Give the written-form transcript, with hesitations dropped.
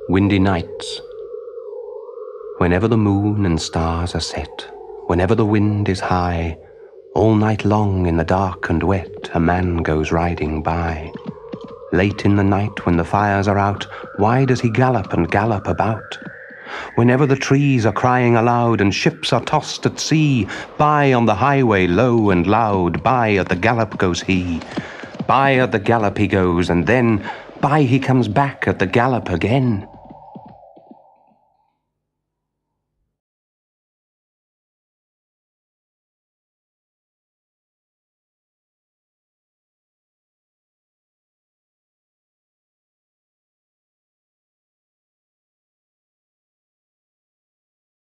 Windy nights. Whenever the moon and stars are set, whenever the wind is high, all night long in the dark and wet, a man goes riding by. Late in the night when the fires are out, why does he gallop and gallop about? Whenever the trees are crying aloud and ships are tossed at sea, by on the highway low and loud, by at the gallop goes he. By at the gallop he goes, and then by he comes back at the gallop again.